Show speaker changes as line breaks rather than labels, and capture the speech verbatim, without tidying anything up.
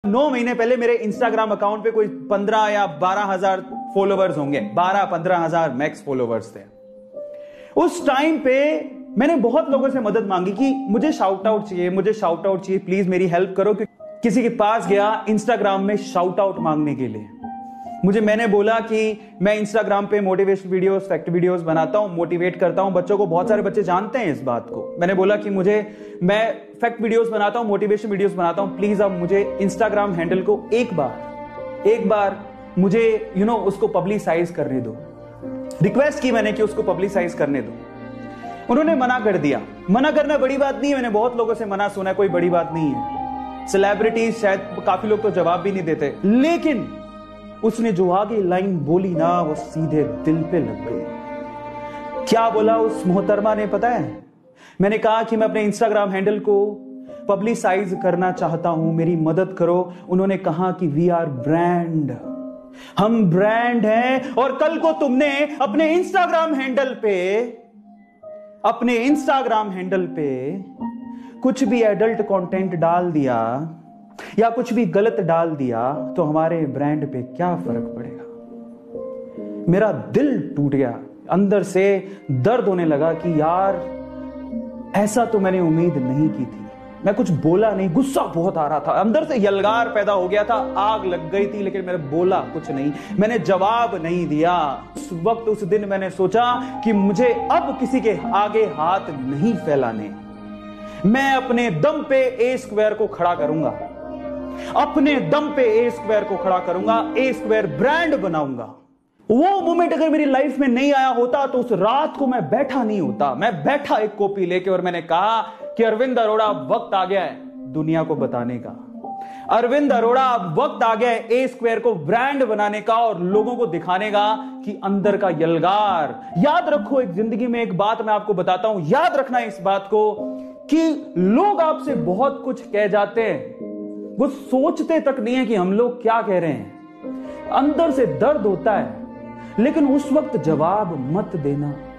नौ महीने पहले मेरे इंस्टाग्राम अकाउंट पे कोई पंद्रह या बारह हजार फॉलोवर्स होंगे, बारह पंद्रह हजार मैक्स फॉलोवर्स थे। उस टाइम पे मैंने बहुत लोगों से मदद मांगी कि मुझे शाउट आउट चाहिए, मुझे शाउट आउट चाहिए, प्लीज मेरी हेल्प करो। कि किसी के पास गया इंस्टाग्राम में शाउट आउट मांगने के लिए, मुझे मैंने बोला कि मैं इंस्टाग्राम पे मोटिवेशन वीडियोस, फैक्ट वीडियोस बनाता हूं, मोटिवेट करता हूं बच्चों को। बहुत सारे बच्चे जानते हैं इस बात को। मैंने बोला कि मुझे मैं फैक्ट वीडियोस बनाता हूं, मोटिवेशन वीडियोस बनाता हूं, प्लीज अब मुझे इंस्टाग्राम हैंडल को एक बार एक बार मुझे यू नो उसको पब्लिसाइज करने दो। रिक्वेस्ट की मैंने कि उसको पब्लिसाइज करने दो। उन्होंने मना कर दिया। मना करना बड़ी बात नहीं है, मैंने बहुत लोगों से मना सुना, कोई बड़ी बात नहीं है। सेलिब्रिटीज शायद काफी लोग तो जवाब भी नहीं देते, लेकिन उसने जो आगे लाइन बोली ना वो सीधे दिल पे लग गई। क्या बोला उस मोहतरमा ने पता है? मैंने कहा कि मैं अपने इंस्टाग्राम हैंडल को पब्लिसाइज करना चाहता हूं, मेरी मदद करो। उन्होंने कहा कि वी आर ब्रांड, हम ब्रांड हैं, और कल को तुमने अपने इंस्टाग्राम हैंडल पे अपने इंस्टाग्राम हैंडल पे कुछ भी एडल्ट कंटेंट डाल दिया या कुछ भी गलत डाल दिया तो हमारे ब्रांड पे क्या फर्क पड़ेगा। मेरा दिल टूट गया, अंदर से दर्द होने लगा कि यार ऐसा तो मैंने उम्मीद नहीं की थी। मैं कुछ बोला नहीं, गुस्सा बहुत आ रहा था, अंदर से यलगार पैदा हो गया था, आग लग गई थी, लेकिन मैंने बोला कुछ नहीं, मैंने जवाब नहीं दिया। उस वक्त उस दिन मैंने सोचा कि मुझे अब किसी के आगे हाथ नहीं फैलाने, मैं अपने दम पे ए स्क्वायर को खड़ा करूंगा, अपने दम पे ए स्क्वायर को खड़ा करूंगा, ए स्क्वायर ब्रांड बनाऊंगा। वो मोमेंट अगर मेरी लाइफ में नहीं आया होता तो उस रात को मैं बैठा नहीं होता। मैं बैठा एक कॉपी लेके और मैंने कहा कि अरविंद अरोड़ा अब वक्त आ गया है दुनिया को बताने का। अरविंद अरोड़ा अब वक्त आ गया है ए स्क्वायर को ब्रांड बनाने का और लोगों को दिखाने का कि अंदर का यलगार। याद रखो, एक जिंदगी में एक बात मैं आपको बताता हूं, याद रखना इस बात को कि लोग आपसे बहुत कुछ कह जाते हैं, वो सोचते तक नहीं है कि हम लोग क्या कह रहे हैं। अंदर से दर्द होता है, लेकिन उस वक्त जवाब मत देना।